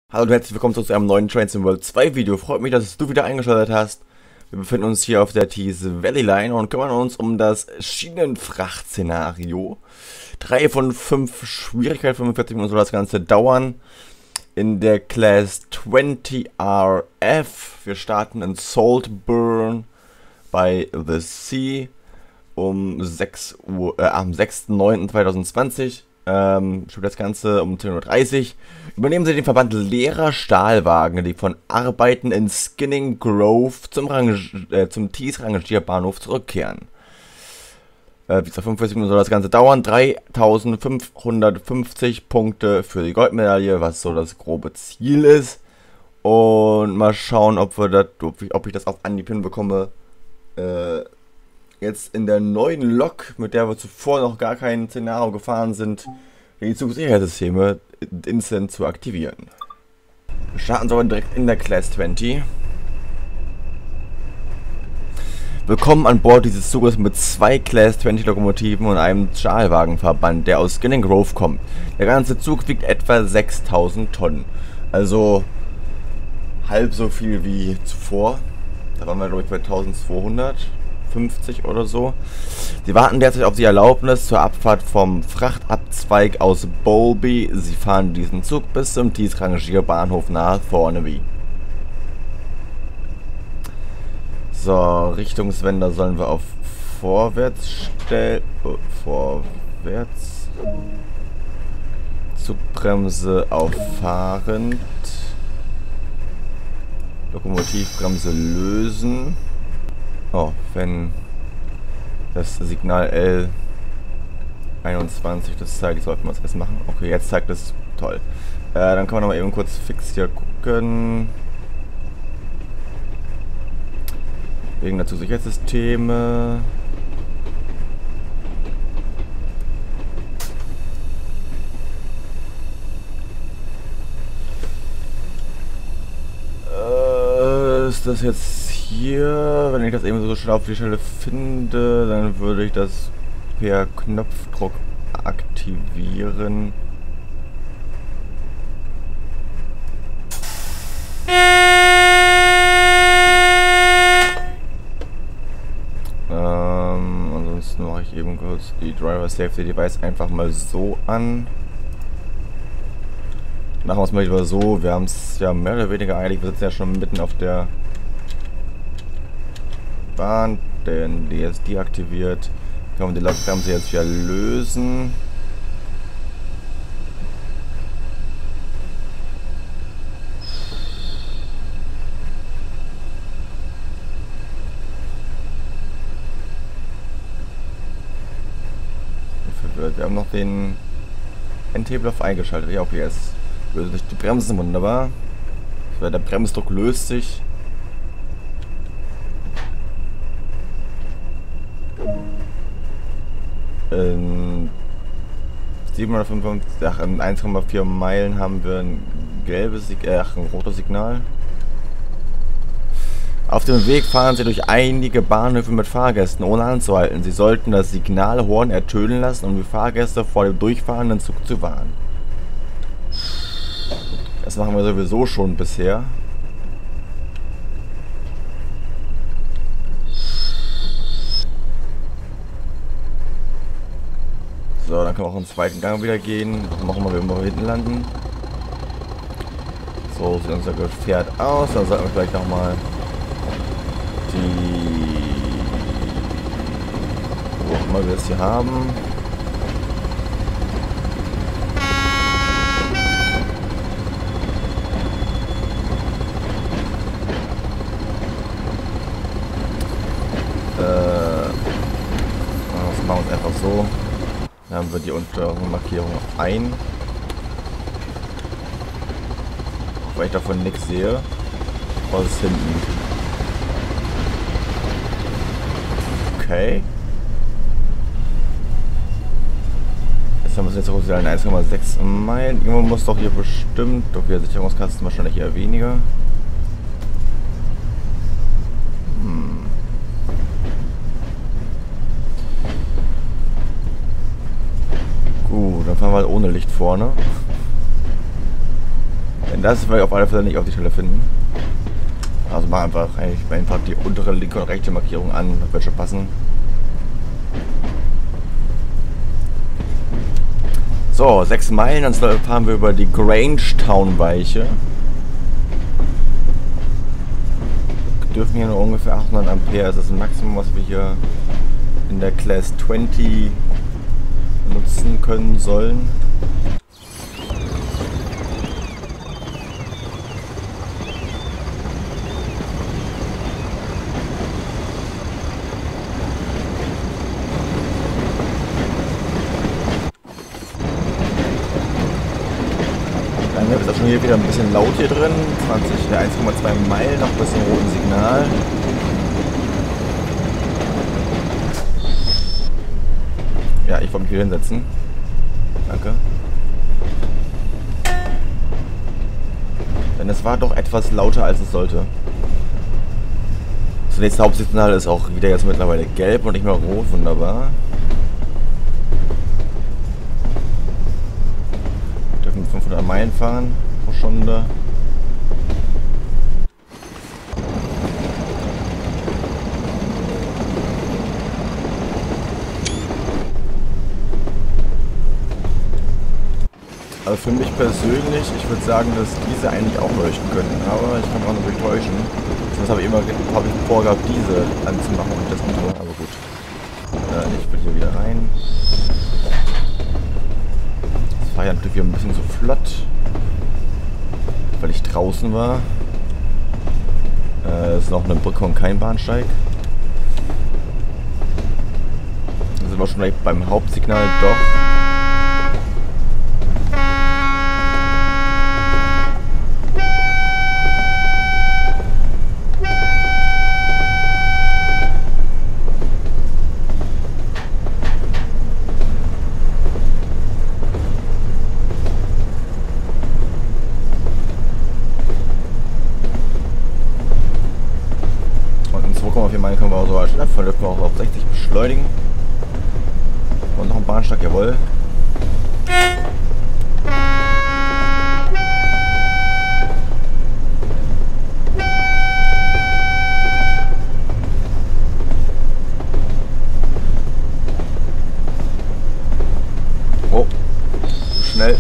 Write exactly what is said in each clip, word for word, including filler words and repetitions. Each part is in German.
Hallo und herzlich willkommen zu einem neuen Train Sim World zwei Video. Freut mich, dass du wieder eingeschaltet hast. Wir befinden uns hier auf der Tees Valley Line und kümmern uns um das Schienenfracht-Szenario. Drei von fünf Schwierigkeit, fünfundvierzig Minuten soll das Ganze dauern. In der Class zwanzig R F. Wir starten in Saltburn bei The Sea um sechs Uhr, äh, am sechsten neunten zweitausendzwanzig. Ähm, spielt das Ganze um zehn Uhr dreißig. Übernehmen Sie den Verband leerer Stahlwagen, die von Arbeiten in Skinning Grove zum, Range äh, zum Tees Rangierbahnhof zurückkehren. Äh, bis zu fünfundvierzig Minuten soll das Ganze dauern. dreitausendfünfhundertfünfzig Punkte für die Goldmedaille, was so das grobe Ziel ist. Und mal schauen, ob, wir das, ob, ich, ob ich das auf Anhieb hinbekomme. Äh, Jetzt in der neuen Lok, mit der wir zuvor noch gar kein Szenario gefahren sind, die Zugsicherheitssysteme instant zu aktivieren. Wir starten so direkt in der Class zwanzig. Willkommen an Bord dieses Zuges mit zwei Class zwanzig Lokomotiven und einem Stahlwagenverband, der aus Skinning Grove kommt. Der ganze Zug wiegt etwa sechstausend Tonnen. Also halb so viel wie zuvor. Da waren wir, glaube ich, bei eintausendzweihundertfünfzig oder so. Sie warten derzeit auf die Erlaubnis zur Abfahrt vom Frachtabzweig aus Bowlby. Sie fahren diesen Zug bis zum Tees Rangierbahnhof nahe Thornaby. So, Richtungswender sollen wir auf vorwärts stellen. Oh, vorwärts. Zugbremse auf fahrend. Lokomotivbremse lösen. Oh, wenn das Signal L einundzwanzig das zeigt, sollten wir es erst machen. Okay, jetzt zeigt es. Toll. Äh, dann können wir noch mal eben kurz fix hier gucken. Wegen der Zugsicherheitssysteme. Äh, ist das jetzt hier, wenn ich das eben so schnell auf die Stelle finde, dann würde ich das per Knopfdruck aktivieren. Ähm, ansonsten mache ich eben kurz die Driver Safety Device einfach mal so an. Machen wir es mal lieber so, wir haben es ja mehr oder weniger eilig, wir sitzen ja schon mitten auf der Bahn, denn die ist deaktiviert. Können wir die Bremse jetzt wieder lösen. Wir haben noch den Endhebel auf eingeschaltet. Ja, okay, jetzt lösen sich die Bremsen wunderbar. Der Bremsdruck löst sich. In siebenhundertfünfundfünfzig, ach, in eins Komma vier Meilen haben wir ein gelbes, äh, ach, ein rotes Signal. Auf dem Weg fahren Sie durch einige Bahnhöfe mit Fahrgästen, ohne anzuhalten. Sie sollten das Signalhorn ertönen lassen, um die Fahrgäste vor dem durchfahrenden Zug zu warnen. Das machen wir sowieso schon bisher. So, dann können wir auch im zweiten Gang wieder gehen. Dann machen wir, wenn wir hinten landen. So sieht unser Gefährt aus. Dann sollten wir vielleicht nochmal die... wo auch immer wir es hier haben. Äh, das machen wir uns einfach so. Dann haben wir die untere Markierung ein. Weil ich davon nichts sehe. Was ist hinten? Okay. Jetzt haben wir es jetzt in eins Komma sechs Meilen. Irgendwo muss doch hier bestimmt. Okay, der Sicherungskasten wahrscheinlich eher weniger. Fahren wir halt ohne Licht vorne. Wenn Das will ich auf alle Fälle nicht auf die Stelle finden. Also mach einfach, ich einfach die untere linke und rechte Markierung an, das wird schon passen. So, sechs Meilen, dann fahren wir über die Grangetown-Weiche. Dürfen hier nur ungefähr achthundert Ampere, das ist das Maximum, was wir hier in der Class zwanzig nutzen können sollen. Dann ist das schon hier wieder ein bisschen laut hier drin. zwanzig, eins Komma zwei Meilen, noch ein bisschen roten Signal. Ja, ich wollte mich wieder hinsetzen. Danke. Denn es war doch etwas lauter, als es sollte. Das nächste Hauptsignal ist auch wieder jetzt mittlerweile gelb und nicht mehr rot. Wunderbar. Wir dürfen fünfhundert Meilen fahren pro Stunde. Also für mich persönlich, ich würde sagen, dass diese eigentlich auch leuchten können, aber ich kann auch noch täuschen. Sonst habe ich immer hab ich vorgehabt, diese anzumachen und das andere, aber gut. Äh, ich will hier wieder rein. Das war ja natürlich wieder ein bisschen zu flott, weil ich draußen war. Äh, ist noch eine Brücke und kein Bahnsteig. Da sind wir schon gleich beim Hauptsignal, doch. Können wir auch so als Von dürfen wir auch auf sechzig beschleunigen. Und noch ein Bahnsteig, jawohl. Oh, zu schnell.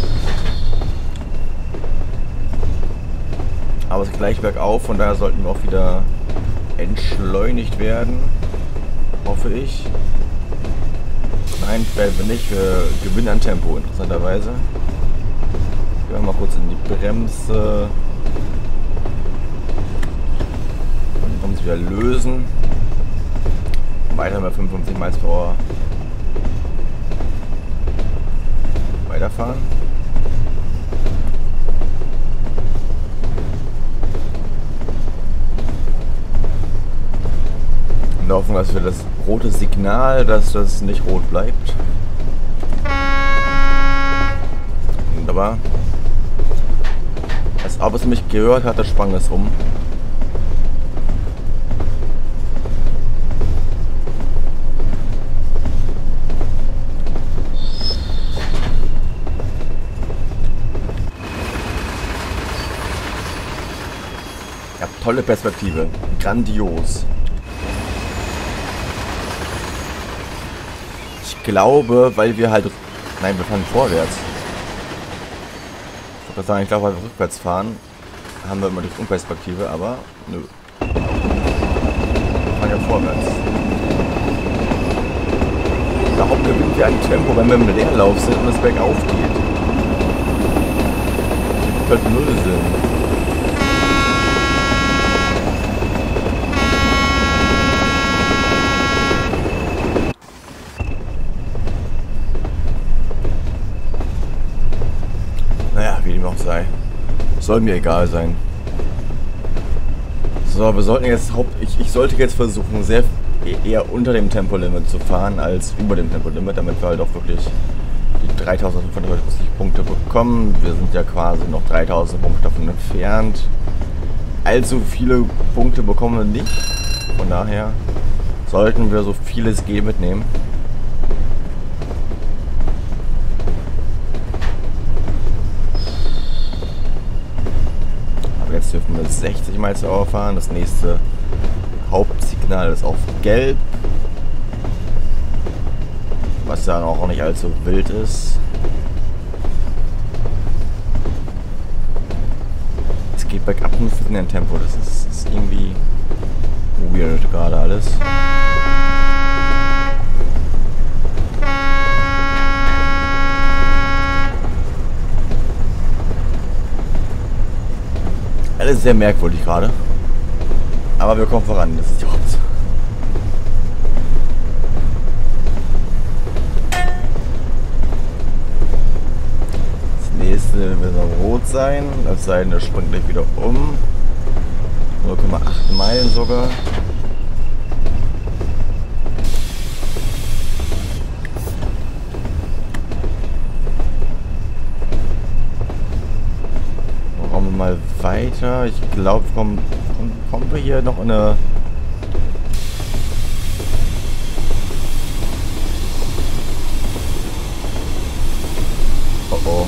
Aber es ist gleich bergauf, von daher sollten wir auch wieder entschleunigt werden, hoffe ich. Nein, werden wir nicht. Wir gewinnen an Tempo, interessanterweise. Gehen wir mal kurz in die Bremse. Und die Bremse wieder lösen. Weiter mit fünfundfünfzig Meilen pro Stunde. Weiterfahren. Hoffen, dass wir das rote Signal, dass das nicht rot bleibt. Wunderbar. Als ob es mich gehört hat, das sprang es um. Ja, tolle Perspektive. Grandios. Ich glaube, weil wir halt... Nein, wir fahren vorwärts. Ich würde sagen, ich glaube, weil wir rückwärts fahren, haben wir immer die Grundperspektive, aber nö. Wir fahren ja vorwärts. Warum gewinnen wir ein Tempo, wenn wir im Leerlauf sind und es bergauf geht? Das macht halt null Sinn. Wie dem auch sei. Soll mir egal sein. So, wir sollten jetzt Haupt... Ich, ich sollte jetzt versuchen, sehr eher unter dem Tempolimit zu fahren, als über dem Tempolimit, damit wir halt auch wirklich die dreitausendfünfhundertfünfzig Punkte bekommen. Wir sind ja quasi noch dreitausend Punkte davon entfernt. Allzu viele Punkte bekommen wir nicht. Von daher sollten wir so viel es geht mitnehmen. Jetzt dürfen wir sechzig Miles per Hour fahren. Das nächste Hauptsignal ist auf Gelb. Was dann auch nicht allzu wild ist. Es geht bergab mit dem Tempo. Das ist, ist irgendwie weird gerade alles. Alles sehr merkwürdig gerade. Aber wir kommen voran, das ist die Hauptsache. Das nächste wird noch rot sein, es sei denn, es springt gleich wieder um. null Komma acht Meilen sogar. Mal weiter. Ich glaube, kommen, kommen wir hier noch in eine... Oh oh.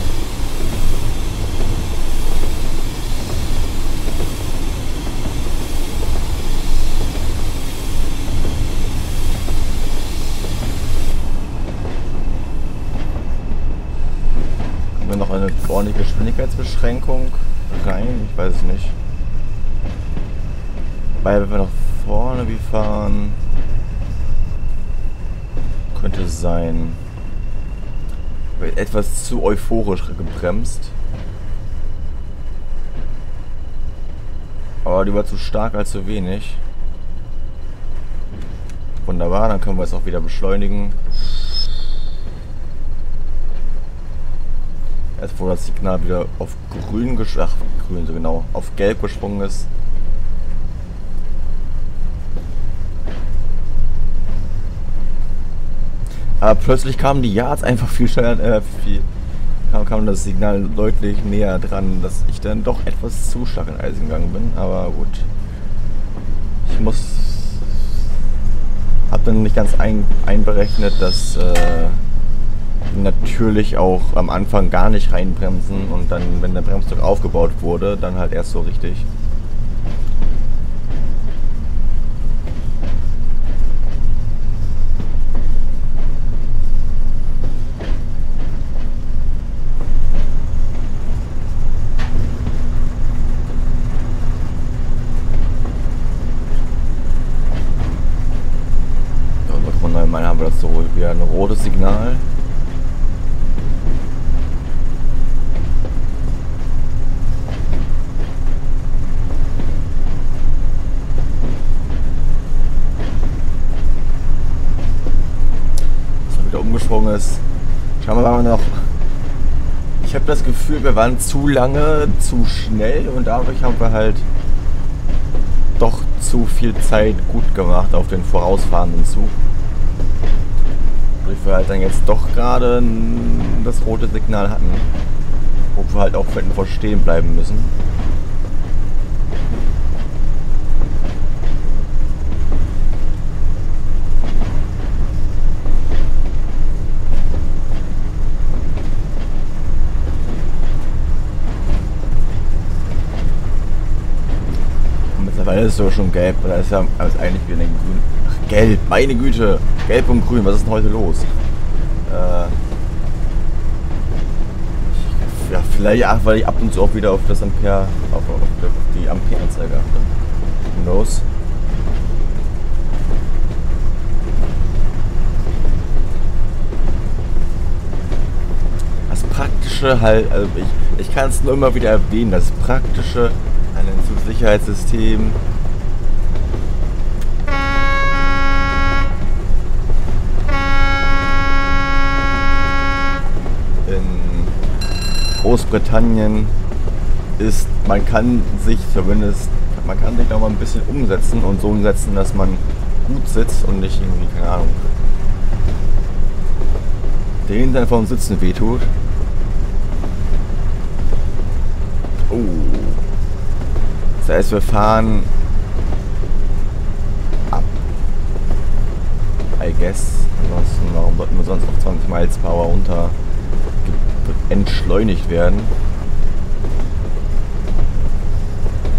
Haben wir noch eine ordentliche Geschwindigkeitsbeschränkung? Rein, ich weiß es nicht. Weil wenn wir nach vorne wie fahren, könnte es sein. Wird etwas zu euphorisch gebremst. Aber die war zu stark als zu wenig. Wunderbar, dann können wir es auch wieder beschleunigen. Erst wo das Signal wieder auf grün gesprungen, ach grün so genau, auf gelb gesprungen ist. Aber plötzlich kamen die Yards einfach viel schneller, äh, viel, kam, kam das Signal deutlich näher dran, dass ich dann doch etwas zu stark in Eisen gegangen bin. Aber gut, ich muss, hab dann nicht ganz ein, einberechnet, dass äh, natürlich auch am Anfang gar nicht reinbremsen und dann, wenn der Bremsdruck aufgebaut wurde, dann halt erst so richtig. So, null Komma neun Meilen haben wir das so wieder ein rotes Signal. Umgesprungen ist. Schauen wir mal noch. Ich habe das Gefühl, wir waren zu lange, zu schnell und dadurch haben wir halt doch zu viel Zeit gut gemacht auf den vorausfahrenden Zug. Wodurch wir halt dann jetzt doch gerade das rote Signal hatten, wo wir halt auch vor stehen bleiben müssen. Mittlerweile ist es so schon gelb, da ist ja ist eigentlich wieder ein grün. Ach, gelb, meine Güte! Gelb und grün, was ist denn heute los? Äh, ja, vielleicht ach, weil ich ab und zu auch wieder auf das Ampere, auf, auf die Ampere-Anzeige achte. Who knows? Das Praktische halt, also ich, ich kann es nur immer wieder erwähnen, das Praktische an dem Zugsicherheitssystem in Großbritannien ist, man kann sich zumindest, man kann sich da mal ein bisschen umsetzen und so umsetzen, dass man gut sitzt und nicht irgendwie, keine Ahnung, der Hintern vom Sitzen wehtut. Oh. Das heißt, wir fahren ab. I guess. Ansonsten, warum sollten wir sonst auf zwanzig Miles per Hour runter entschleunigt werden?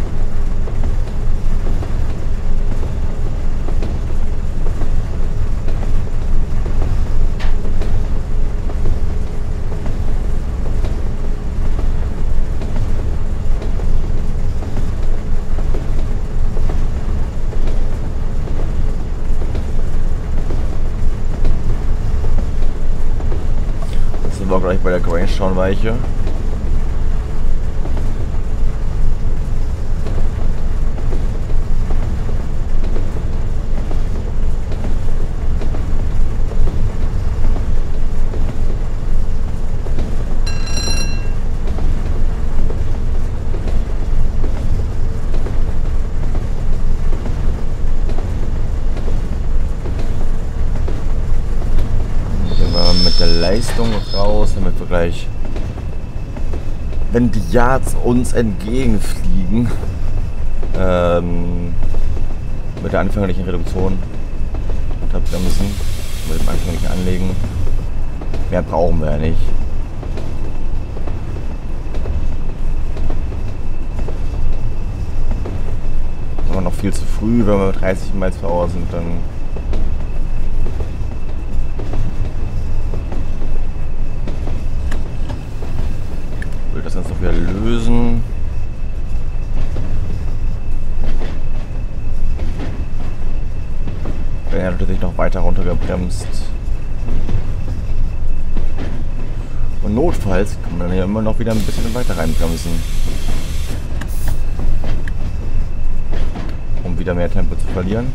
gleich bei der Grangetown-Weiche. Leistung raus, damit wir gleich, wenn die Yards uns entgegenfliegen, ähm, mit der anfänglichen Reduktion unterbremsen, mit dem anfänglichen Anlegen. Mehr brauchen wir ja nicht. Aber noch viel zu früh, wenn wir mit dreißig Miles per Hour sind, dann das Ganze noch wieder lösen. Wenn er natürlich noch weiter runtergebremst. Und notfalls kann man dann ja immer noch wieder ein bisschen weiter reinbremsen. Um wieder mehr Tempo zu verlieren.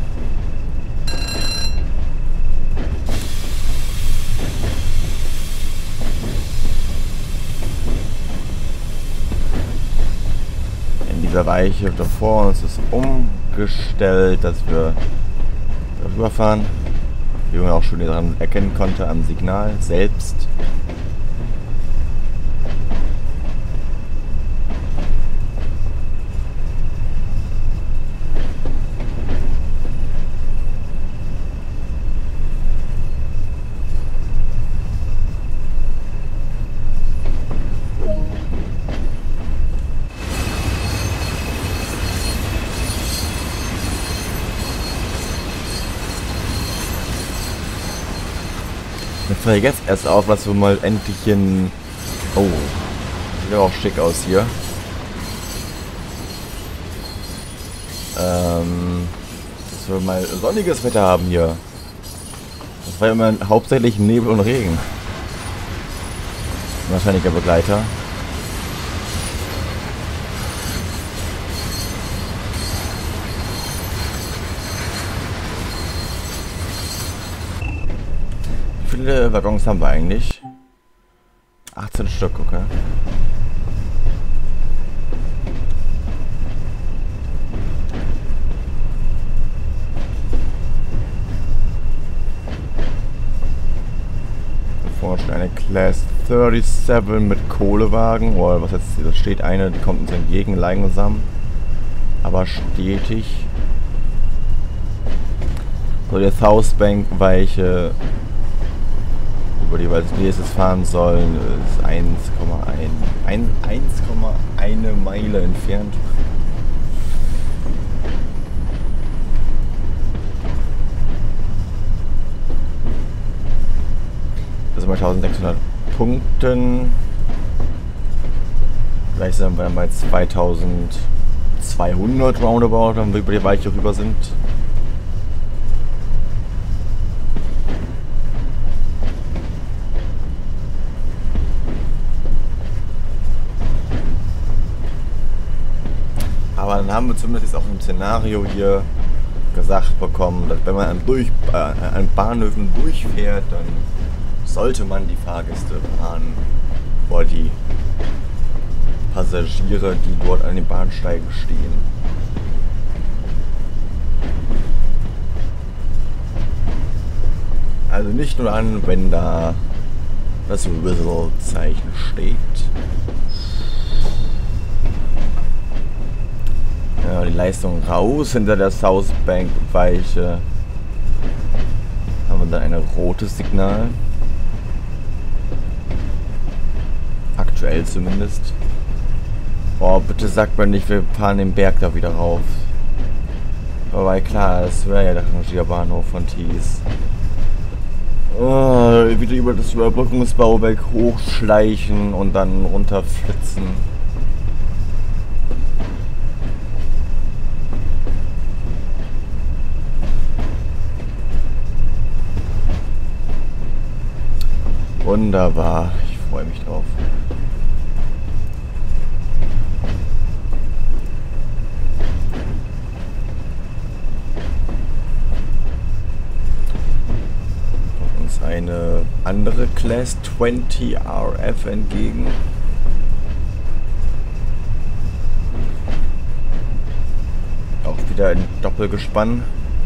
Dieser Weiche davor uns ist umgestellt, dass wir rüberfahren, wie man auch schon daran erkennen konnte am Signal selbst. Mir fällt jetzt erst auf, dass wir mal endlich in... Oh, sieht ja auch schick aus hier. Ähm, dass wir mal sonniges Wetter haben hier. Das war immer hauptsächlich Nebel und Regen. Wahrscheinlich der Begleiter. Wie viele Waggons haben wir eigentlich? achtzehn Stück, okay. Da vorne steht eine Class siebenunddreißig mit Kohlewagen. Oder was jetzt? Da steht eine, die kommt uns entgegen, langsam. Aber stetig. So, die Southbank-Weiche, über die wir als nächstes fahren sollen, ist eins Komma eins Meile entfernt. Das sind bei eintausendsechshundert Punkten. Vielleicht sind wir dann bei zweitausendzweihundert roundabout, wenn wir über die Weiche rüber sind. Aber dann haben wir zumindest auch im Szenario hier gesagt bekommen, dass wenn man an, durch, äh, an Bahnhöfen durchfährt, dann sollte man die Fahrgäste warnen vor die Passagiere, die dort an den Bahnsteigen stehen. Also nicht nur an, wenn da das Whistle-Zeichen steht. Ja, die Leistung raus hinter der Southbank-Weiche. Haben wir dann ein rotes Signal. Aktuell zumindest. Boah, bitte sagt mir nicht, wir fahren den Berg da wieder rauf. Aber klar, das wäre ja der Rangierbahnhof von Thies. Oh, wieder über das Überbrückungsbauwerk hochschleichen und dann runterflitzen. Wunderbar. Ich freue mich drauf. Uns eine andere Class zwanzig R F entgegen. Auch wieder ein Doppelgespann.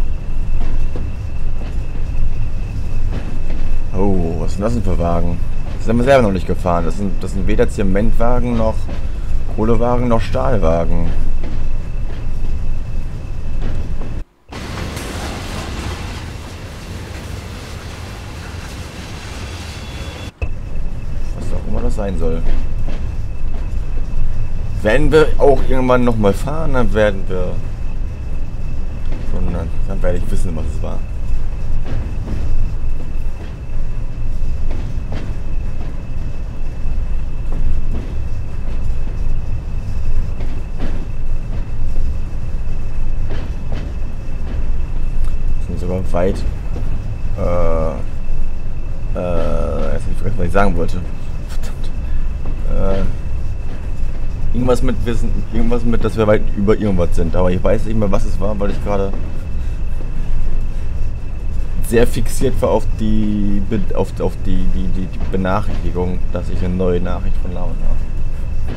Oh, was sind das denn für Wagen? Das sind wir selber noch nicht gefahren. Das sind, das sind weder Zementwagen noch Kohlewagen noch Stahlwagen. Was auch immer das sein soll. Wenn wir auch irgendwann nochmal fahren, dann werden wir... Dann, dann werde ich wissen, was es war. Sogar weit äh, äh, jetzt hab ich vergessen, was ich sagen wollte. Verdammt. Äh, irgendwas mit Wissen, irgendwas mit, dass wir weit über irgendwas sind, aber ich weiß nicht mehr, was es war, weil ich gerade sehr fixiert war auf die auf, auf die, die, die, die Benachrichtigung, dass ich eine neue Nachricht von Laune habe.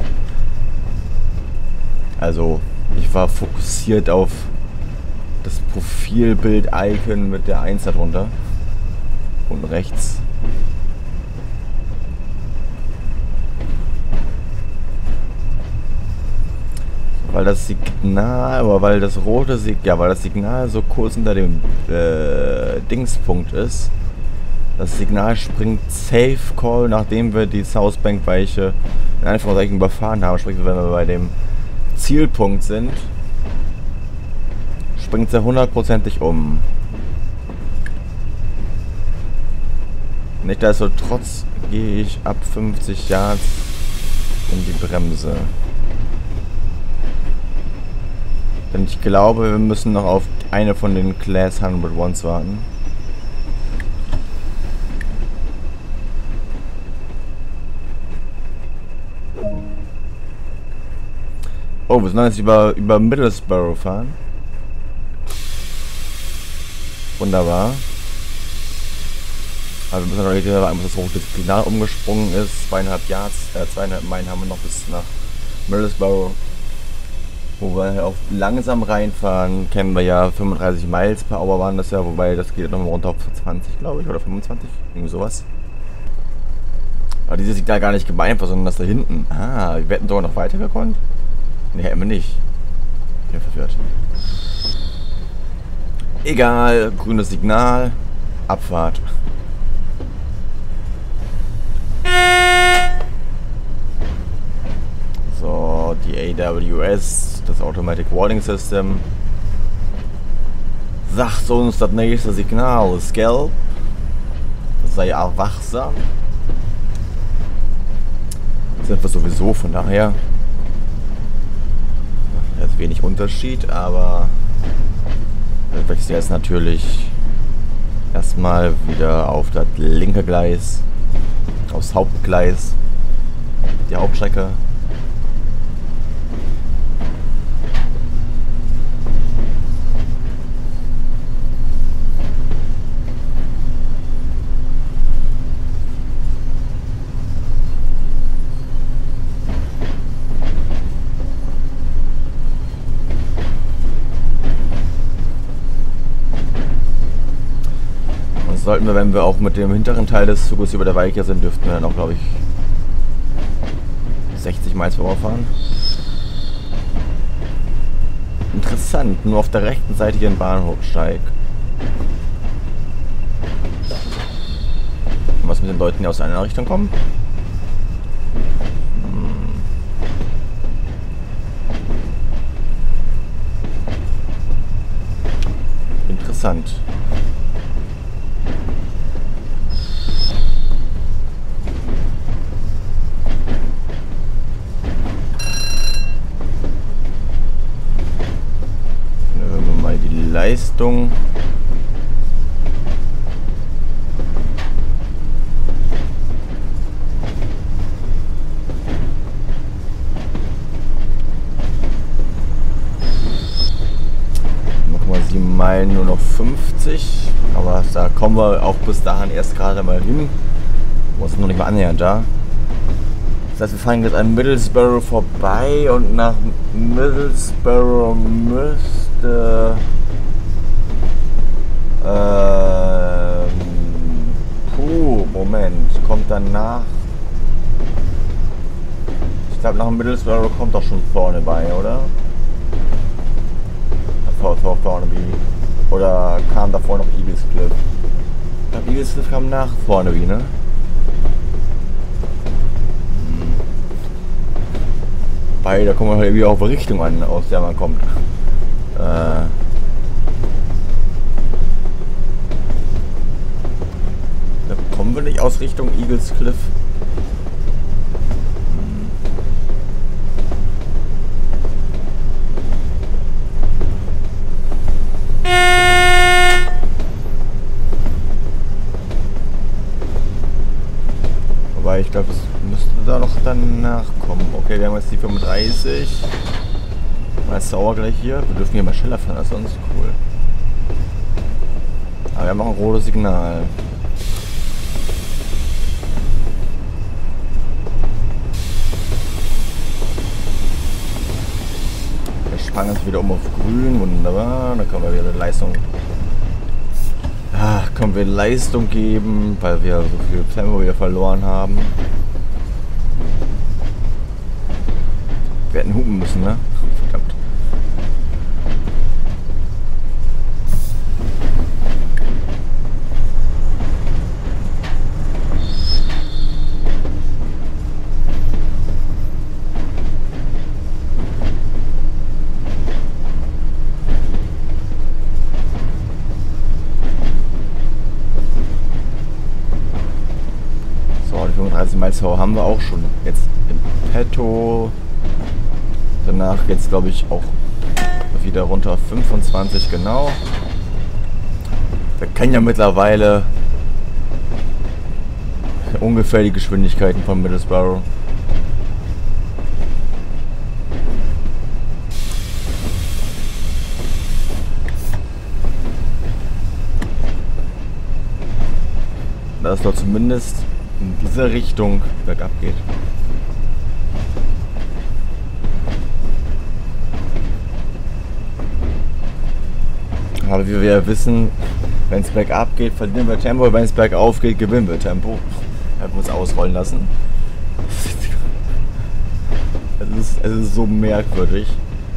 Also, ich war fokussiert auf das Profilbild-Icon mit der eins darunter. Unten rechts. Weil das Signal, aber weil das rote Signal, ja, weil das Signal so kurz hinter dem äh, Dingspunkt ist. Das Signal springt Safe Call, nachdem wir die Southbank-Weiche in Anführungszeichen überfahren haben. Sprich, wenn wir bei dem Zielpunkt sind, springt sie hundertprozentig um. Nichtsdestotrotz gehe ich ab fünfzig Yards in die Bremse. Denn ich glaube, wir müssen noch auf eine von den Class hundertundeins warten. Oh, wir sollen jetzt über, über Middlesbrough fahren. Wunderbar. Aber wir müssen natürlich sagen, dass das rote Signal umgesprungen ist. Zweieinhalb Yards, äh, zweieinhalb Meilen haben wir noch bis nach Middlesbrough. Wo wir auch langsam reinfahren, kennen wir ja fünfunddreißig Miles per Hour waren das ja, wobei das geht nochmal runter auf zwanzig, glaube ich, oder fünfundzwanzig, irgendwie sowas. Aber dieses Signal gar nicht gemeint war, sondern das da hinten. Ah, wir hätten sogar noch weiter gekonnt? Ne, hätten wir nicht. Ich bin verwirrt. Egal, grünes Signal, Abfahrt. So, die A W S, das Automatic Warning System, sagt uns, das nächste Signal ist gelb. Sei auch wachsam. Sind wir sowieso, von daher. Da ist wenig Unterschied, aber wir wechseln jetzt natürlich erstmal wieder auf das linke Gleis, aufs Hauptgleis, die Hauptstrecke. Sollten wir, wenn wir auch mit dem hinteren Teil des Zuges über der Weiche sind, dürften wir dann auch, glaube ich, sechzig Miles pro Uhr fahren. Interessant, nur auf der rechten Seite hier ein Bahnhofsteig. Und was mit den Leuten, die aus einer Richtung kommen? Hm. Interessant. Leistung. Meilen nur noch fünfzig, aber da kommen wir auch bis dahin erst gerade mal hin. Wir sind noch nicht mal annähernd da. Das heißt, wir fahren jetzt an Middlesbrough vorbei und nach Middlesbrough müsste ähm, puh, Moment, kommt danach. Ich glaube, nach Middlesbrough kommt doch schon vorne bei, oder? Vor, vor vorne wie. Oder kam davor noch Eagles Cliff? Ich glaube, Eagles Cliff kam nach vorne wie, ne? Weil da kommen wir halt wieder auf Richtung an, aus der man kommt. Äh. Da kommen wir nicht aus Richtung Eagles Cliff. Wobei ich glaube, es müsste da noch danach kommen. Okay, wir haben jetzt die fünfunddreißig. Mal sauer gleich hier. Wir dürfen hier mal schneller fahren als sonst. Cool. Aber wir haben auch ein rotes Signal. Der Sprang ist wieder um auf grün. Wunderbar. Dann können wir wieder Leistung. Ah, können wir Leistung geben, weil wir so viel Tempo wieder verloren haben. Wir hätten hupen müssen, ne? Verdammt. So, die fünfunddreißig Miles Power haben wir auch schon jetzt im Petto. Danach jetzt glaube ich auch wieder runter fünfundzwanzig genau. Wir kennen ja mittlerweile ungefähr die Geschwindigkeiten von Middlesbrough. Dass es doch zumindest in diese Richtung bergab geht. Aber wie wir ja wissen, wenn es bergab geht, verlieren wir Tempo, wenn es bergauf geht, gewinnen wir Tempo. Wir haben uns ausrollen lassen. Es ist, es ist so merkwürdig.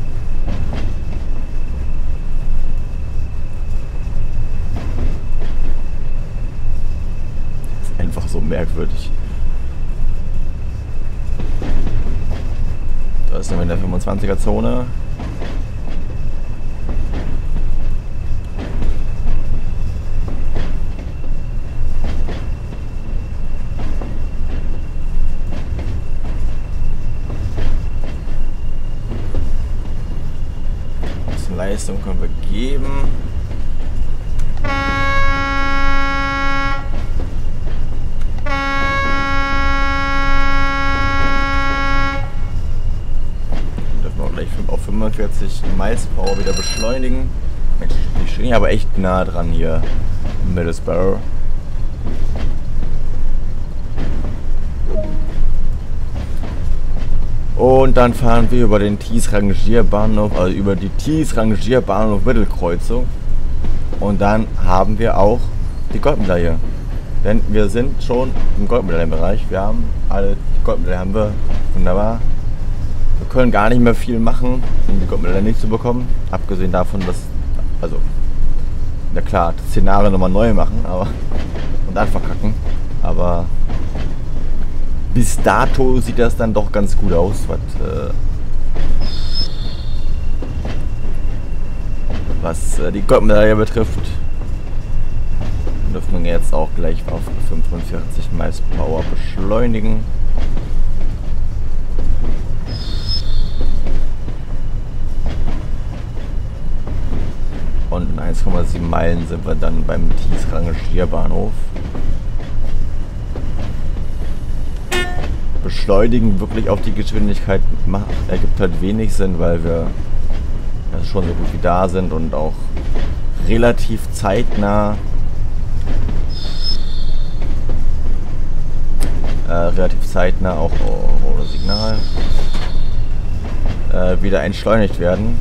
Es ist einfach so merkwürdig. Da sind wir in der fünfundzwanziger Zone. Leistung können wir geben. Dürfen wir gleich auf fünfundvierzig Miles Power wieder beschleunigen. Mensch, die stehen aber echt nah dran hier in Middlesbrough. Und dann fahren wir über den Thies-Rangierbahnhof, also über die Thies-Rangierbahnhof Mittelkreuzung. Und dann haben wir auch die Goldmedaille. Denn wir sind schon im Goldmedaillenbereich. Wir haben alle die Goldmedaille, haben wir. Wunderbar. Wir können gar nicht mehr viel machen, um die Goldmedaille nicht zu bekommen. Abgesehen davon, dass, also, na klar, das Szenario nochmal neu machen, aber und dann verkacken. Aber bis dato sieht das dann doch ganz gut aus, was, äh, was äh, die Goldmedaille betrifft. Dann dürfen wir jetzt auch gleich auf fünfundvierzig Miles Power beschleunigen. Und in eins Komma sieben Meilen sind wir dann beim Thies-Rangierbahnhof. Beschleunigen wirklich auf die Geschwindigkeit macht, ergibt halt wenig Sinn, weil wir ja schon so gut wie da sind und auch relativ zeitnah äh, relativ zeitnah auch oh, rotes Signal äh, wieder entschleunigt werden.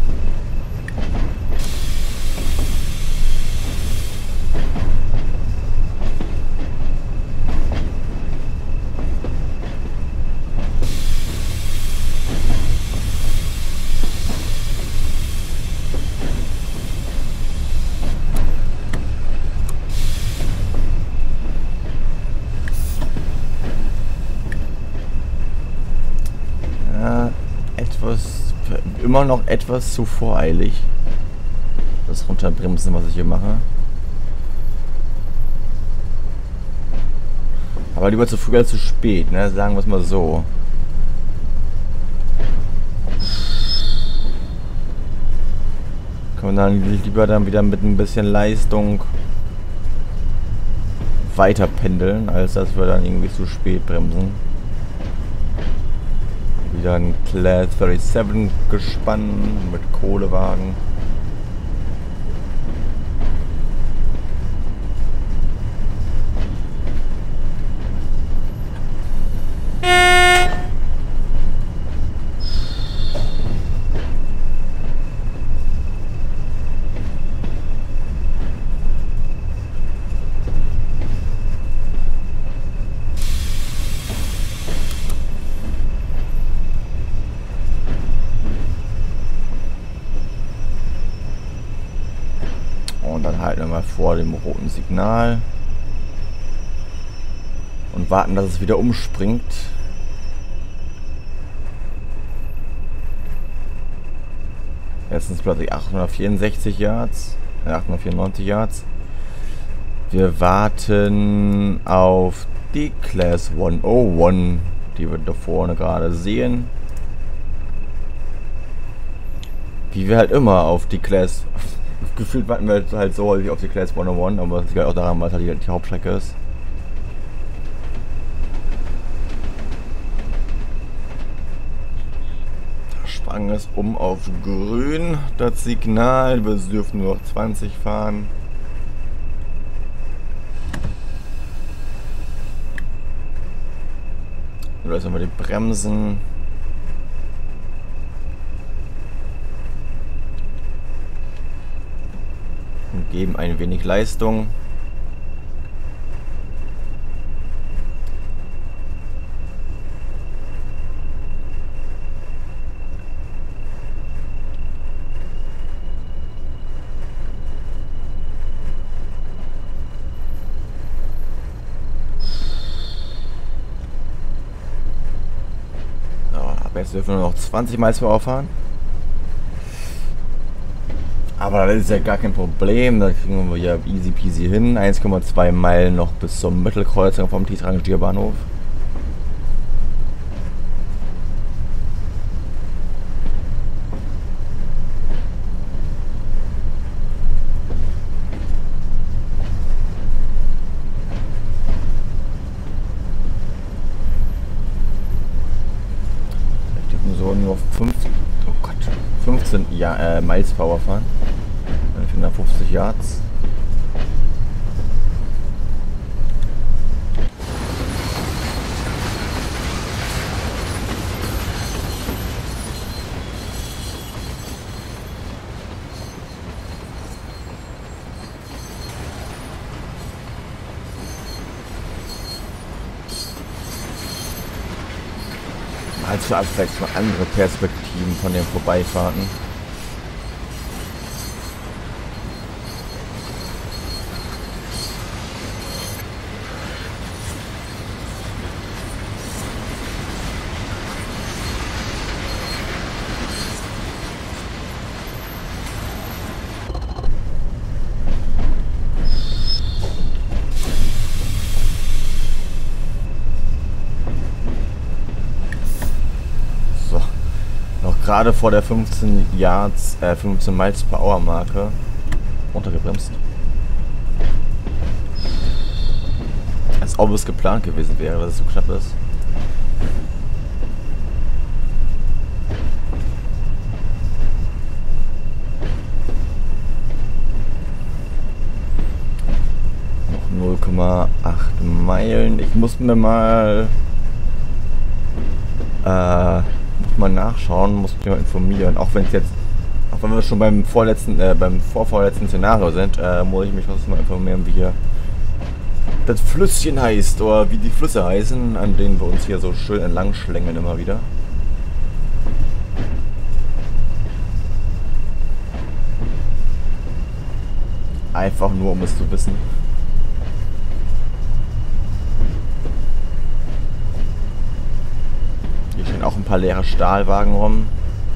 Etwas, immer noch etwas zu voreilig. Das Runterbremsen, was ich hier mache. Aber lieber zu früh als zu spät, ne? Sagen wir es mal so. Kann man dann lieber dann wieder mit ein bisschen Leistung weiter pendeln, als dass wir dann irgendwie zu spät bremsen. Wieder ein Class siebenunddreißig Gespann mit Kohlewagen. Und dann halten wir mal vor dem roten Signal und warten, dass es wieder umspringt. Jetzt sind es plötzlich achthundertvierundsechzig Yards, äh, achthundertvierundneunzig Yards. Wir warten auf die Class hunderteins, die wir da vorne gerade sehen. Wie wir halt immer auf die Class... Gefühlt warten wir halt so häufig auf die Class hunderteins, aber das liegt halt auch daran, weil es halt die, die Hauptstrecke ist. Da sprang es um auf grün, das Signal. Wir dürfen nur noch zwanzig fahren. Nur lassen wir die Bremsen. Und geben ein wenig Leistung. So, ab jetzt dürfen wir nur noch zwanzig Meilen pro Stunde fahren. Aber das ist ja gar kein Problem, da kriegen wir ja easy peasy hin. eins Komma zwei Meilen noch bis zur Mittelkreuzung vom Tiefrangierbahnhof. Ich dürfen so nur fünf, oh Gott, fünfzehn ja, äh, Miles Power fahren. vierhundertfünfzig Yards. Mal zur Abwechslung andere Perspektiven von den Vorbeifahrten. Gerade vor der fünfzehn Yards, äh, fünfzehn Miles per Hour Marke runtergebremst. Als ob es geplant gewesen wäre, dass es so knapp ist. Komma acht Meilen. Ich muss mir mal äh, muss mal nachschauen, muss mich mal informieren. Auch wenn es jetzt, auch wenn wir schon beim vorletzten, äh, beim vorvorletzten Szenario sind, äh, muss ich mich trotzdem mal informieren, wie hier das Flüsschen heißt oder wie die Flüsse heißen, an denen wir uns hier so schön entlang schlängeln immer wieder. Einfach nur, um es zu wissen. Hier stehen auch ein paar leere Stahlwagen rum.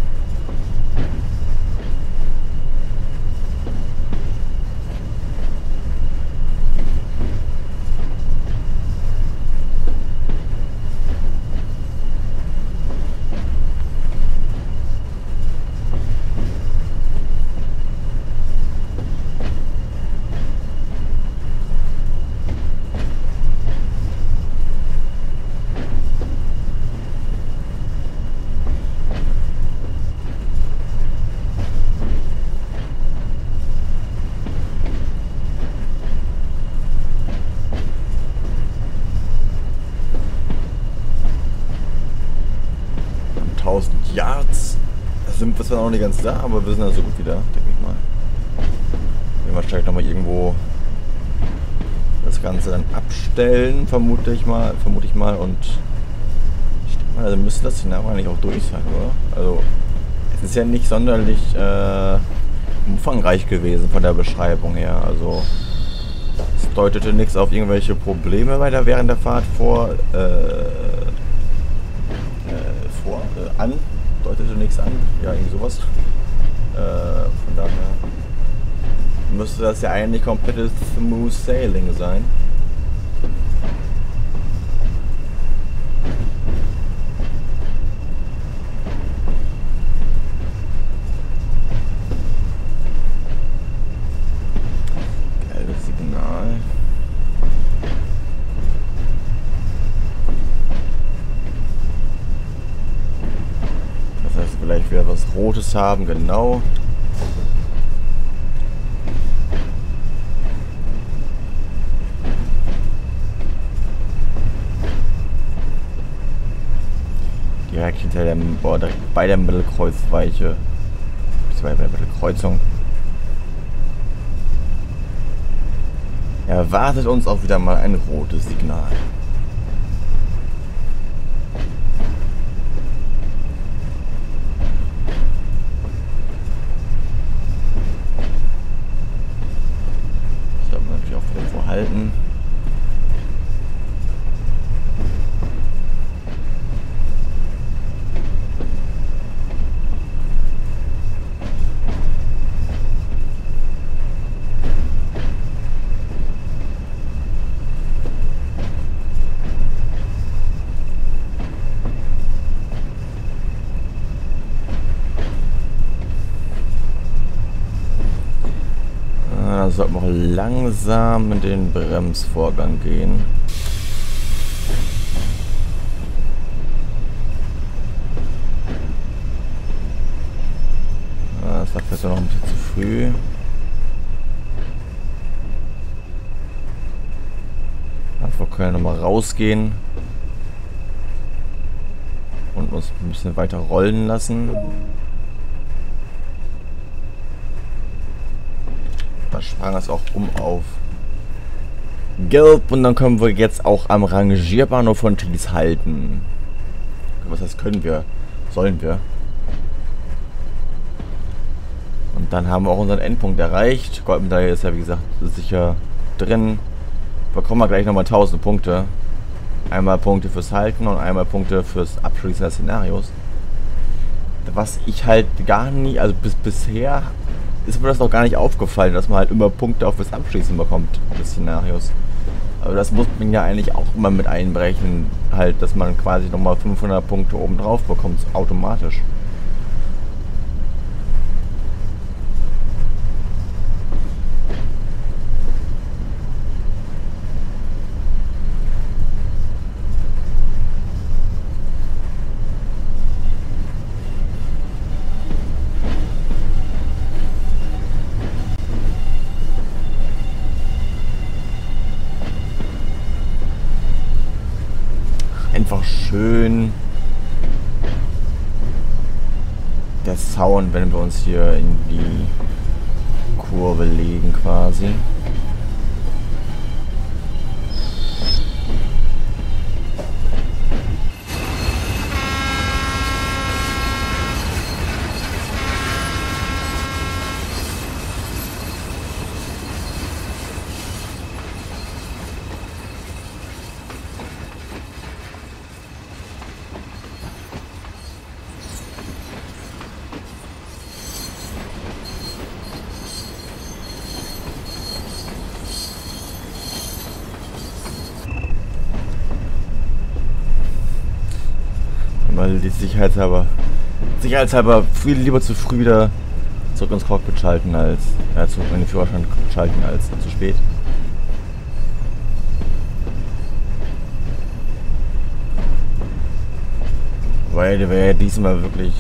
tausend Yards. Da sind wir zwar noch nicht ganz da, aber wir sind ja so gut wieder, denke ich mal. Wir wahrscheinlich nochmal irgendwo das Ganze dann abstellen, vermute ich mal, vermute ich mal. Und ich denke mal, dann müsste das Szenario eigentlich auch durch sein, oder? Also es ist ja nicht sonderlich äh, umfangreich gewesen von der Beschreibung her. Also es deutete nichts auf irgendwelche Probleme weiter während der Fahrt vor. Äh, vor, äh, an, deutete nichts an, ja, irgendwie sowas. Äh, von daher müsste das ja eigentlich komplettes Smooth Sailing sein. Gelbes Signal. Vielleicht wieder was Rotes haben, genau. Direkt hinter dem, boah, direkt bei der Mittelkreuzweiche. Bei der Mittelkreuzung. Erwartet uns auch wieder mal ein rotes Signal. Halten. Da sollten wir auch langsam in den Bremsvorgang gehen. Das war vielleicht noch ein bisschen zu früh. Wir können nochmal rausgehen und uns ein bisschen weiter rollen lassen. Da sprang es auch um auf Gelb und dann können wir jetzt auch am Rangierbahnhof von Thies halten. Was heißt können wir? Sollen wir? Und dann haben wir auch unseren Endpunkt erreicht. Goldmedaille ist ja wie gesagt sicher drin. Bekommen wir gleich nochmal tausend Punkte. Einmal Punkte fürs Halten und einmal Punkte fürs Abschließen des Szenarios. Was ich halt gar nie, also bis bisher ist mir das noch gar nicht aufgefallen, dass man halt immer Punkte auch fürs Abschließen bekommt des Szenarios. Aber das muss man ja eigentlich auch immer mit einbrechen, halt, dass man quasi nochmal fünfhundert Punkte oben drauf bekommt, automatisch. schön der Sound, wenn wir uns hier in die Kurve legen quasi. Weil die Sicherheitshalber, Sicherheitshalber viel lieber zu früh wieder zurück ins Cockpit schalten als, äh, zurück in den Führerschein schalten als zu spät. Weil wir ja diesmal wirklich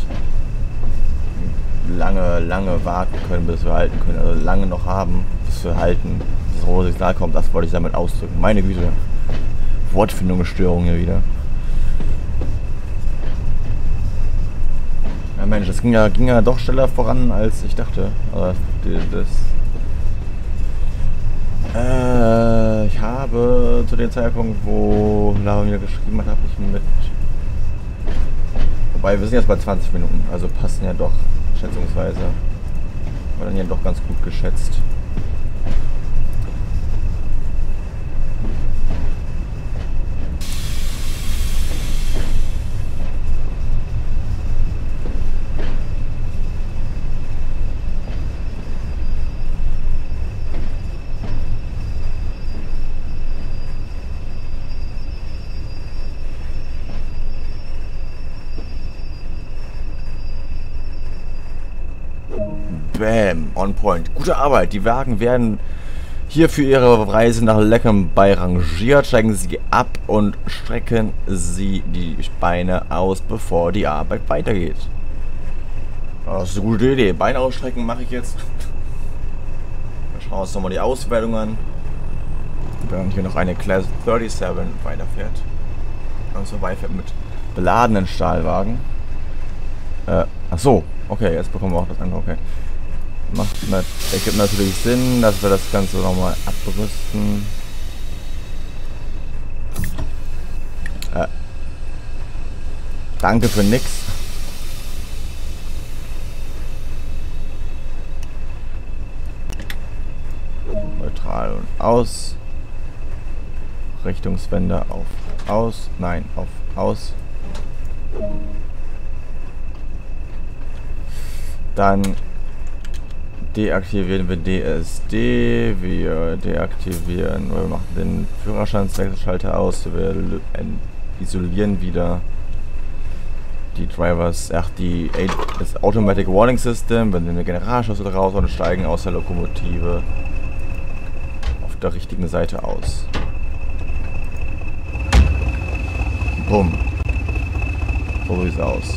lange, lange warten können, bis wir halten können. Also lange noch haben, bis wir halten, bis das rote Signal kommt. Das wollte ich damit ausdrücken. Meine Güte. Wortfindungsstörung hier wieder. Ja Mensch, das ging ja, ging ja doch schneller voran, als ich dachte. Aber das, äh, ich habe zu dem Zeitpunkt, wo Lara mir geschrieben hat, habe ich mit... Wobei, wir sind jetzt bei zwanzig Minuten, also passen ja doch schätzungsweise. War dann ja doch ganz gut geschätzt. Bam, on point. Gute Arbeit. Die Wagen werden hier für ihre Reise nach Leckenby rangiert. Steigen Sie ab und strecken Sie die Beine aus, bevor die Arbeit weitergeht. Das ist eine gute Idee. Beine ausstrecken mache ich jetzt. Wir schauen uns nochmal die Auswertung an. Während hier noch eine Class siebenunddreißig weiterfährt. Und so weiterfährt mit beladenen Stahlwagen. Äh, ach so. Okay, jetzt bekommen wir auch das andere. Okay. Macht nicht, ergibt natürlich Sinn, dass wir das Ganze nochmal abrüsten. Äh, danke für nix. Neutral und aus. Richtungswende auf aus. Nein, auf aus. Dann deaktivieren wir D S D, wir deaktivieren, wir machen den Führerscheinswechselschalter aus, wir isolieren wieder die Drivers, ach die das Automatic Warning System, wir nehmen den Generalschlüssel raus und steigen aus der Lokomotive auf der richtigen Seite aus. Bumm. So sieht's aus.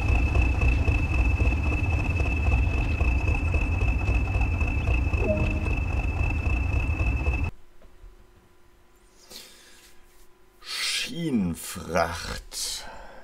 Schienenfracht.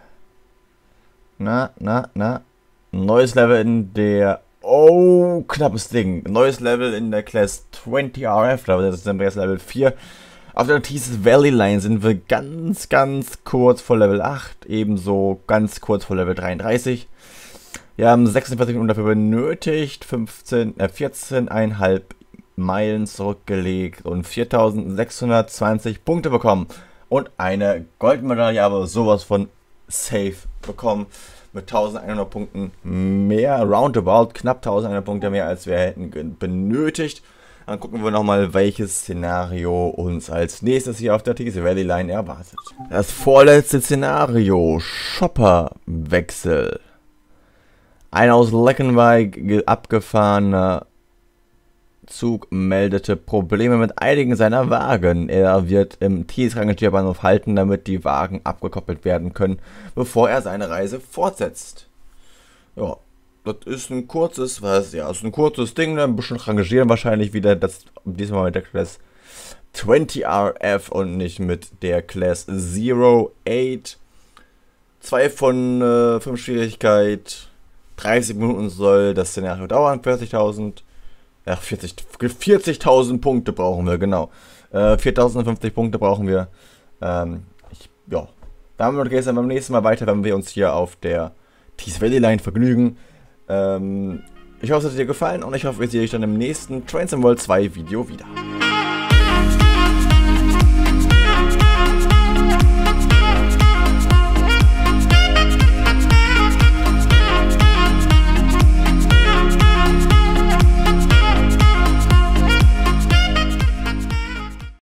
Na, na, na. Neues Level in der... Oh, knappes Ding. Neues Level in der Class zwanzig R F. Das ist dann erst Level vier. Auf der Tees Valley Line sind wir ganz, ganz kurz vor Level acht. Ebenso ganz kurz vor Level dreiunddreißig. Wir haben sechsundvierzig Minuten dafür benötigt. fünfzehn, äh, vierzehn Komma fünf Meilen zurückgelegt und viertausendsechshundertzwanzig Punkte bekommen. Und eine Goldmedaille, aber sowas von safe bekommen. Mit eintausendeinhundert Punkten mehr, roundabout, knapp eintausendeinhundert Punkte mehr, als wir hätten benötigt. Dann gucken wir nochmal, welches Szenario uns als nächstes hier auf der Tees Valley Line erwartet. Das vorletzte Szenario, Shopperwechsel. Ein aus Leckenby abgefahrener Zug meldete Probleme mit einigen seiner Wagen. Er wird im Tees-Rangierbahnhof halten, damit die Wagen abgekoppelt werden können, bevor er seine Reise fortsetzt. Ja, das ist ein kurzes, was, ja, ist ein kurzes Ding, ein bisschen rangieren wahrscheinlich wieder, das diesmal mit der Class zwanzig R F und nicht mit der Class null acht. zwei von äh, fünf Schwierigkeit, dreißig Minuten soll das Szenario dauern, vierzigtausend. Ja, vierzig, vierzigtausend Punkte brauchen wir, genau. Äh, viertausendfünfzig Punkte brauchen wir. Ähm, ich, ja. Damit geht es dann beim nächsten Mal weiter, wenn wir uns hier auf der Tees Valley Line vergnügen. Ähm, ich hoffe, es hat dir gefallen und ich hoffe, wir sehen euch dann im nächsten Trains in World zwei Video wieder.